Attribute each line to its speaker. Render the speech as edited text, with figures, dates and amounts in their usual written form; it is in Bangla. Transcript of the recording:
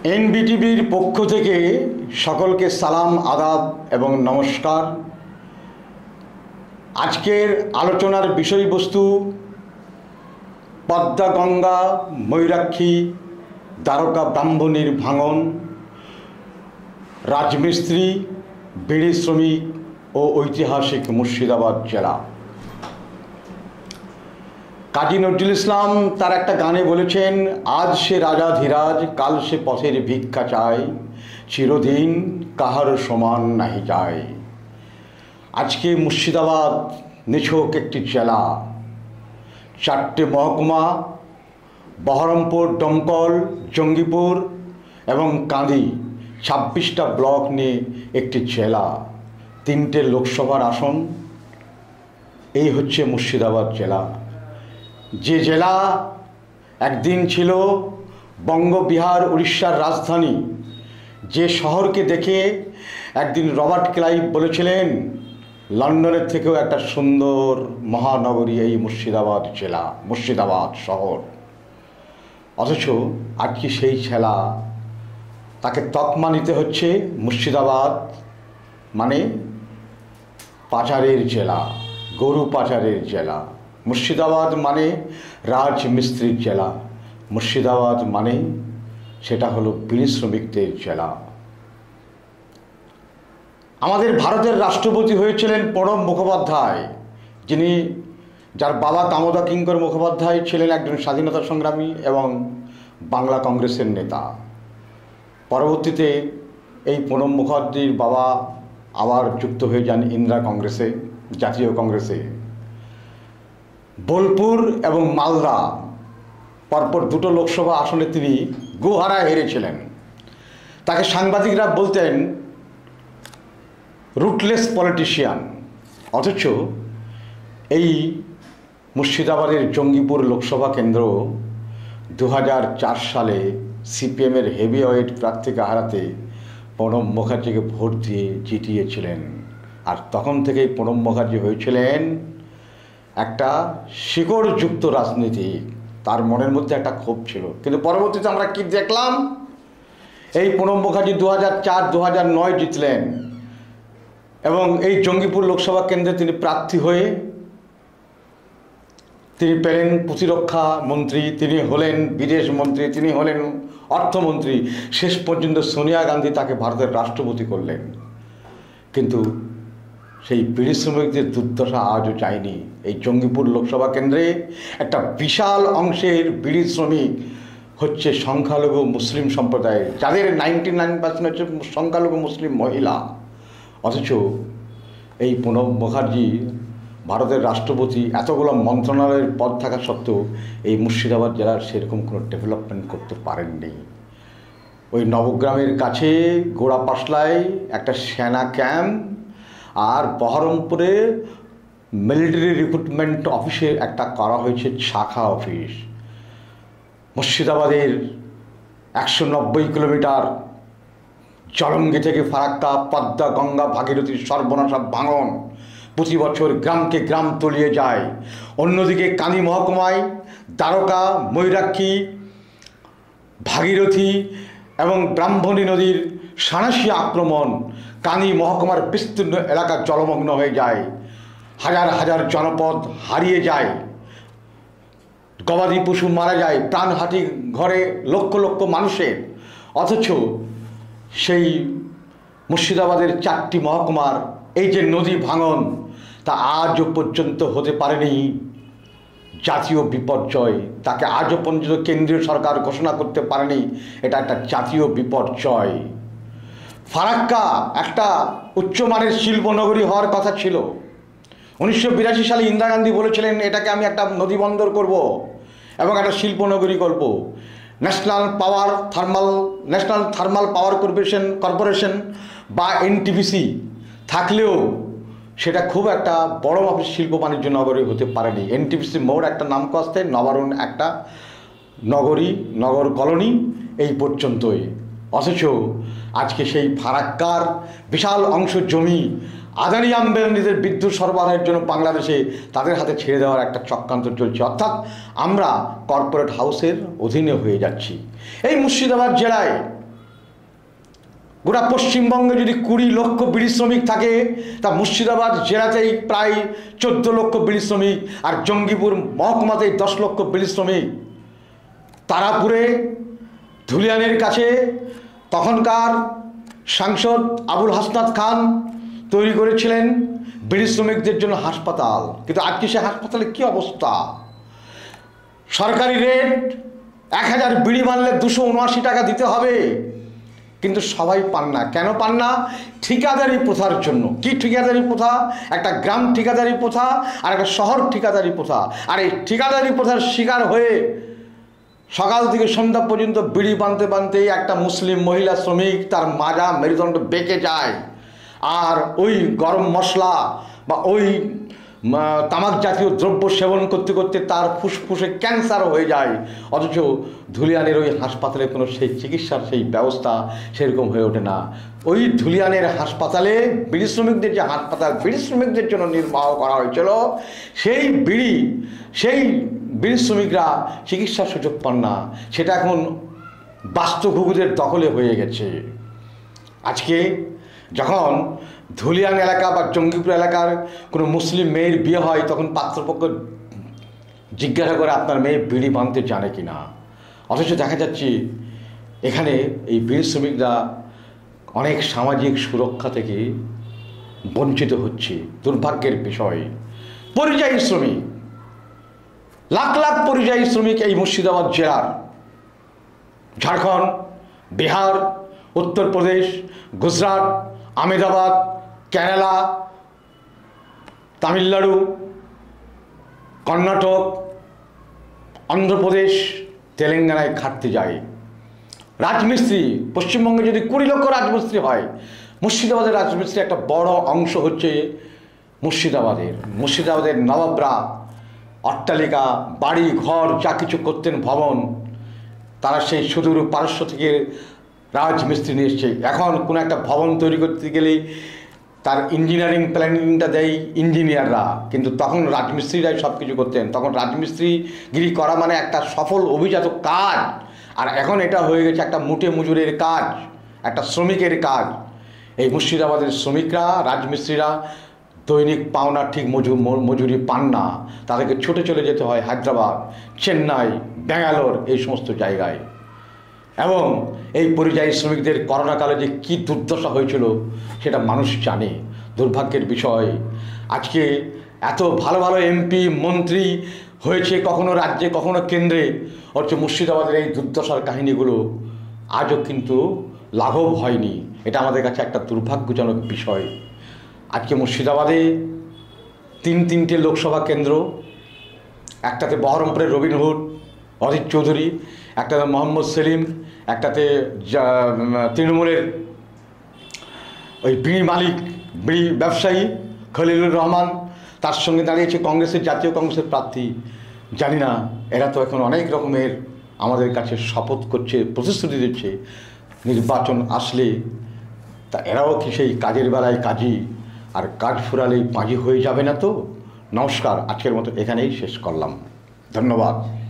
Speaker 1: এনবিটিভির পক্ষ থেকে সকলকে সালাম আদাব এবং নমস্কার। আজকের আলোচনার বিষয়বস্তু পদ্মা গঙ্গা ময়ূরাক্ষী দ্বারকা ব্রাহ্মণীর ভাঙন, রাজমিস্ত্রি, বিড়ি শ্রমিক ও ঐতিহাসিক মুর্শিদাবাদ জেলা। কাজী নজরুল ইসলাম তার একটা গানে বলেছেন, আজ সে রাজাধিরাজ, কাল সে পথের ভিক্ষা চায়, চিরদিন কাহার সমান নাহি যায়। আজকে মুর্শিদাবাদ নিছক একটি জেলা, 4টে মহকুমা, বহরমপুর, দমকল, জঙ্গিপুর এবং কাঁদি, 26টা ব্লক নিয়ে একটি জেলা, 3টে লোকসভার আসন। এই হচ্ছে মুর্শিদাবাদ জেলা, যে জেলা একদিন ছিল বঙ্গবিহার উড়িষ্যার রাজধানী, যে শহরকে দেখে একদিন রবার্ট ক্লাইভ বলেছিলেন লন্ডনের থেকেও একটা সুন্দর মহানগরী এই মুর্শিদাবাদ জেলা, মুর্শিদাবাদ শহর। অথচ আজকে সেই জেলা, তাকে তকমা নিতে হচ্ছে মুর্শিদাবাদ মানে পাচারের জেলা, গরু পাচারের জেলা। মুর্শিদাবাদ মানে রাজমিস্ত্রির জেলা, মুর্শিদাবাদ মানে সেটা হলো বিড়ি শ্রমিকদের জেলা। আমাদের ভারতের রাষ্ট্রপতি হয়েছিলেন প্রণব মুখোপাধ্যায়, যার বাবা দামোদর কিঙ্কর মুখোপাধ্যায় ছিলেন একজন স্বাধীনতা সংগ্রামী এবং বাংলা কংগ্রেসের নেতা। পরবর্তীতে এই প্রণব মুখার্জির বাবা আবার যুক্ত হয়ে যান ইন্দিরা কংগ্রেসে, জাতীয় কংগ্রেসে। বোলপুর এবং মালদা পরপর 2টো লোকসভা আসনে তিনি গোহারায় হেরেছিলেন। তাকে সাংবাদিকরা বলতেন রুটলেস পলিটিশিয়ান। অথচ এই মুর্শিদাবাদের জঙ্গিপুর লোকসভা কেন্দ্র 2004 সালে সিপিএমের হেভিওয়েট প্রার্থীকে হারাতে প্রণব মুখার্জিকে ভোট দিয়ে জিতিয়েছিলেন। আর তখন থেকেই প্রণব মুখার্জি হয়েছিলেন একটা শিকড়যুক্ত রাজনীতিক, তার মনের মধ্যে একটা ক্ষোভ ছিল। কিন্তু পরবর্তীতে আমরা কি দেখলাম, এই প্রণব মুখার্জি 2004-2009 জিতলেন এবং এই জঙ্গিপুর লোকসভা কেন্দ্রে তিনি প্রার্থী হয়ে তিনি পেলেন প্রতিরক্ষা মন্ত্রী, তিনি হলেন বিদেশ মন্ত্রী, তিনি হলেন অর্থমন্ত্রী। শেষ পর্যন্ত সোনিয়া গান্ধী তাকে ভারতের রাষ্ট্রপতি করলেন। কিন্তু সেই বিড়ি শ্রমিকদের দুর্দশা আজও যায়নি। এই জঙ্গিপুর লোকসভা কেন্দ্রে একটা বিশাল অংশের বিড়ি শ্রমিক হচ্ছে সংখ্যালঘু মুসলিম সম্প্রদায়ের, যাদের 99% হচ্ছে সংখ্যালঘু মুসলিম মহিলা। অথচ এই প্রণব মুখার্জি ভারতের রাষ্ট্রপতি, এতগুলো মন্ত্রণালয়ের পদ থাকা সত্ত্বেও এই মুর্শিদাবাদ জেলার সেরকম কোনো ডেভেলপমেন্ট করতে পারেননি। ওই নবগ্রামের কাছে গোড়াপাশলায় একটা সেনা ক্যাম্প আর বহরমপুরে মিলিটারি রিক্রুটমেন্ট অফিসে একটা করা হয়েছে শাখা অফিস। মুর্শিদাবাদের 190 কিলোমিটার জলঙ্গি থেকে ফারাক্কা, পদ্মা গঙ্গা ভাগীরথীর সর্বনাশা ভাঙন প্রতি বছর গ্রামকে গ্রাম তলিয়ে যায়। অন্যদিকে কাঁদি মহকুমায় দ্বারকা, ময়ূরাক্ষী, ভাগীরথী এবং ব্রাহ্মণী নদীর সাঁড়াশি আক্রমণ কাঁদি মহকুমার বিস্তীর্ণ এলাকা জলমগ্ন হয়ে যায়, হাজার হাজার জনপদ হারিয়ে যায়, গবাদি পশু মারা যায়, প্রাণহাটি ঘরে লক্ষ লক্ষ মানুষের। অথচ সেই মুর্শিদাবাদের 4টি মহকুমার এই যে নদী ভাঙন, তা আজও পর্যন্ত হতে পারেনি জাতীয় বিপর্যয়। তাকে আজও পর্যন্ত কেন্দ্রীয় সরকার ঘোষণা করতে পারেনি এটা একটা জাতীয় বিপর্যয়। ফারাক্কা একটা উচ্চমানের শিল্পনগরী হওয়ার কথা ছিল। 1982 সালে ইন্দিরা গান্ধী বলেছিলেন এটাকে আমি একটা নদী বন্দর করব এবং একটা শিল্পনগরী করব। ন্যাশনাল থার্মাল পাওয়ার কর্পোরেশন বা এনটিপিসি থাকলেও সেটা খুব একটা বড় মাপের শিল্প বাণিজ্য নগরী হতে পারেনি। এনটিপিসি মোড় একটা নাম কস্তে, নবারুণ একটা নগরী, নগর কলোনি, এই পর্যন্তই। অথচ আজকে সেই ফারাক্কার বিশাল অংশ জমি আদানি আম্বানিদের বিদ্যুৎ সরবরাহের জন্য বাংলাদেশে তাদের হাতে ছেড়ে দেওয়ার একটা চক্রান্ত চলছে। অর্থাৎ আমরা কর্পোরেট হাউসের অধীনে হয়ে যাচ্ছি। এই মুর্শিদাবাদ জেলায় গোটা পশ্চিমবঙ্গে যদি 20 লক্ষ বিড়ি শ্রমিক থাকে, তা মুর্শিদাবাদ জেলাতেই প্রায় 14 লক্ষ বিড়ি শ্রমিক, আর জঙ্গিপুর মহকুমাতেই 10 লক্ষ বিড়ি শ্রমিক। তারাপুরে ধুলিয়ানের কাছে তখনকার সাংসদ আবুল হাসনাত খান তৈরি করেছিলেন বিড়ি শ্রমিকদের জন্য হাসপাতাল, কিন্তু আজকে সে হাসপাতালে কী অবস্থা! সরকারি রেট 1000 বিড়ি মানলে 279 টাকা দিতে হবে, কিন্তু সবাই পান না। কেন পান না? ঠিকাদারি প্রথার জন্য। কি ঠিকাদারি প্রথা? একটা গ্রাম ঠিকাদারি প্রথা আর একটা শহর ঠিকাদারি প্রথা। আর এই ঠিকাদারি প্রথার শিকার হয়ে সকাল থেকে সন্ধ্যা পর্যন্ত বিড়ি বানতে বানতেই একটা মুসলিম মহিলা শ্রমিক তার মাজা মেরুদণ্ড বেঁকে যায়, আর ওই গরম মশলা বা ওই তামাক জাতীয় দ্রব্য সেবন করতে করতে তার ফুসফুসে ক্যান্সার হয়ে যায়। অথচ ধুলিয়ানের ওই হাসপাতালে কোনো সেই চিকিৎসার সেই ব্যবস্থা সেরকম হয়ে ওঠে না। ওই ধুলিয়ানের হাসপাতালে বিড়ি শ্রমিকদের যে হাসপাতাল বিড়ি শ্রমিকদের জন্য নির্বাহ করা হয়েছিল, সেই বিড়ি শ্রমিকরা চিকিৎসার সুযোগ পান না। সেটা এখন বাস্তুঘুঘুদের দখলে হয়ে গেছে। আজকে যখন ধুলিয়ান এলাকা বা জঙ্গিপুর এলাকার কোনো মুসলিম মেয়ের বিয়ে হয়, তখন পাত্রপক্ষ জিজ্ঞাসা করে আপনার মেয়ে বিড়ি বাঁধতে জানে কি না। অথচ দেখা যাচ্ছে এখানে এই বিড়ি শ্রমিকরা অনেক সামাজিক সুরক্ষা থেকে বঞ্চিত হচ্ছে। দুর্ভাগ্যের বিষয়। পরিযায়ী শ্রমিক, লাখ লাখ পরিযায়ী শ্রমিক এই মুর্শিদাবাদ জেলার, ঝাড়খণ্ড, বিহার, উত্তরপ্রদেশ, গুজরাট, আহমেদাবাদ, কেরালা, তামিলনাড়ু, কর্ণাটক, অন্ধ্রপ্রদেশ, তেলেঙ্গানায় খাটতে যায়। রাজমিস্ত্রি, পশ্চিমবঙ্গে যদি 20 লক্ষ রাজমিস্ত্রি হয়, মুর্শিদাবাদের রাজমিস্ত্রি একটা বড় অংশ হচ্ছে মুর্শিদাবাদের নবাবরা অট্টালিকা, বাড়ি, ঘর যা কিছু করতেন, ভবন, তারা সেই সুদূর পারস্য থেকে রাজমিস্ত্রি নিয়ে এসছে। এখন কোনো একটা ভবন তৈরি করতে গেলেই তার ইঞ্জিনিয়ারিং প্ল্যানিংটা দেয় ইঞ্জিনিয়াররা, কিন্তু তখন রাজমিস্ত্রিরাই সব কিছু করতেন। তখন রাজমিস্ত্রিগিরি করা মানে একটা সফল অভিজাত কাজ, আর এখন এটা হয়ে গেছে একটা মুটে মজুরের কাজ, একটা শ্রমিকের কাজ। এই মুর্শিদাবাদের শ্রমিকরা, রাজমিস্ত্রিরা দৈনিক পাওনা ঠিক মজুরি পান না। তাদেরকে ছুটে চলে যেতে হয় হায়দ্রাবাদ, চেন্নাই, ব্যাঙ্গালোর, এই সমস্ত জায়গায়। এবং এই পরিযায়ী শ্রমিকদের করোনাকালে যে কী দুর্দশা হয়েছিল সেটা মানুষ জানে। দুর্ভাগ্যের বিষয়, আজকে এত ভালো ভালো এমপি মন্ত্রী হয়েছে, কখনো রাজ্যে কখনো কেন্দ্রে, অথচ মুর্শিদাবাদের এই দুর্দশার কাহিনীগুলো আজও কিন্তু লাঘব হয়নি। এটা আমাদের কাছে একটা দুর্ভাগ্যজনক বিষয়। আজকে মুর্শিদাবাদে তিনটে লোকসভা কেন্দ্র, একটাতে বহরমপুরের রবিন হুড, অজিত চৌধুরী, একটাতে মোহাম্মদ সেলিম, একটাতে তৃণমূলের ওই বিড়ি মালিক, বিড়ি ব্যবসায়ী খলিলুর রহমান, তার সঙ্গে দাঁড়িয়েছে কংগ্রেসের, জাতীয় কংগ্রেসের প্রার্থী। জানি না এরা তো এখন অনেক রকমের আমাদের কাছে শপথ করছে, প্রতিশ্রুতি দিচ্ছে, নির্বাচন আসলে তা এরাও কি সেই কাজের বেলায় কাজী, আর কাজ ফুরালেই পাঁজি হয়ে যাবে না তো? নমস্কার, আজকের মতো এখানেই শেষ করলাম। ধন্যবাদ।